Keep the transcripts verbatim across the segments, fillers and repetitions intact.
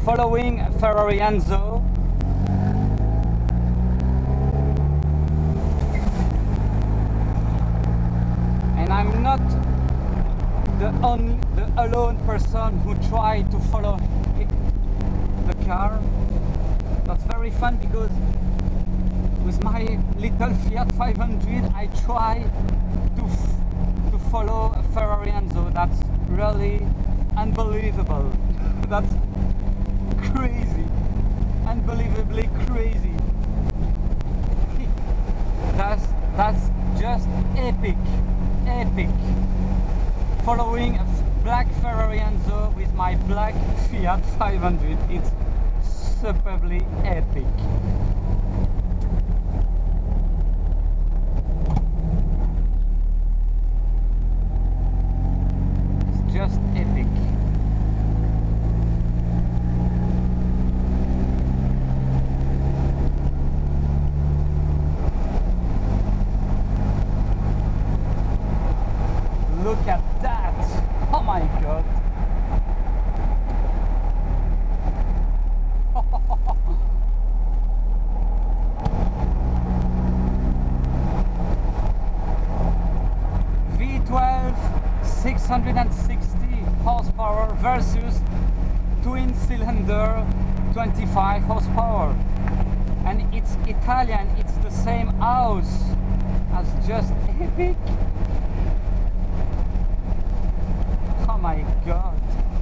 following Ferrari Enzo. And I'm not the only, the alone person who tried to follow it, the car. That's very fun because with my little Fiat five hundred I try to f to follow a Ferrari Enzo. That's really unbelievable. That's crazy, unbelievably crazy. That's that's just epic, epic. Following a black Ferrari Enzo with my black Fiat five hundred, it's superbly epic. It's just epic. Look at that! Oh my god! V twelve six hundred sixty horsepower versus twin cylinder twenty-five horsepower, and it's Italian, it's the same house as just epic. Oh my god.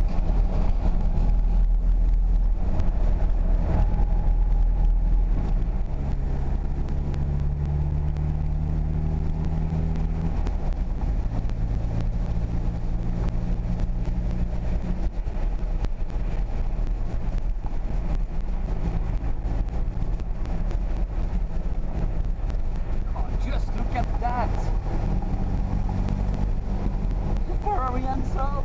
Oh, just look at that. Ferrari Enzo.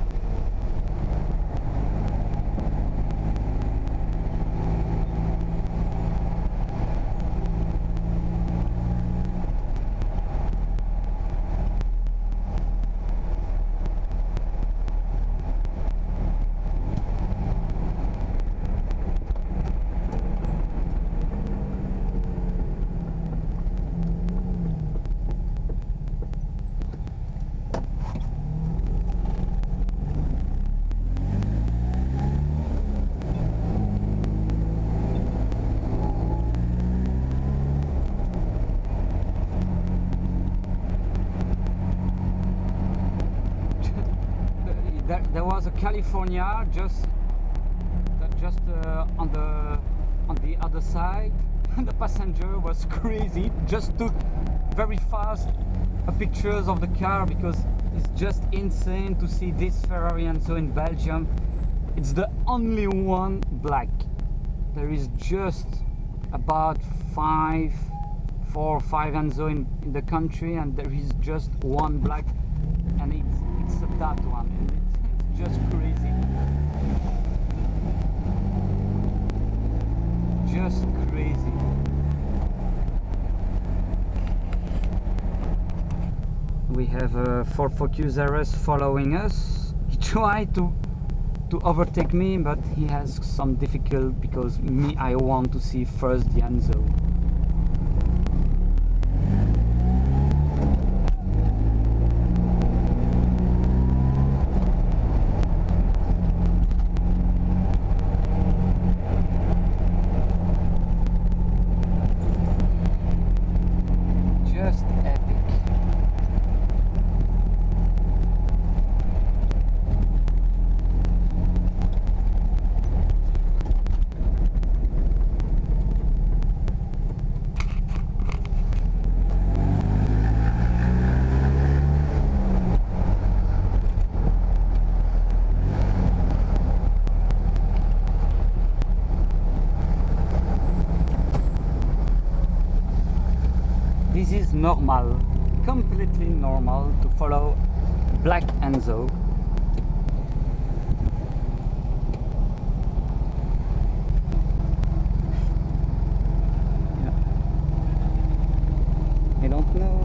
There, there was a California just just uh, on the on the other side. The passenger was crazy, just took very fast uh, pictures of the car because it's just insane to see this Ferrari Enzo in Belgium. It's the only one black. There is just about five, four or five Enzo in, in the country, and there is just one black, and it's it's that one. And it's, it's just crazy. Just crazy. We have a Ford Focus R S following us. He tried to to overtake me, but he has some difficulty because me, I want to see first the Enzo. Just epic. This is normal, completely normal to follow black Enzo. Yeah. I don't know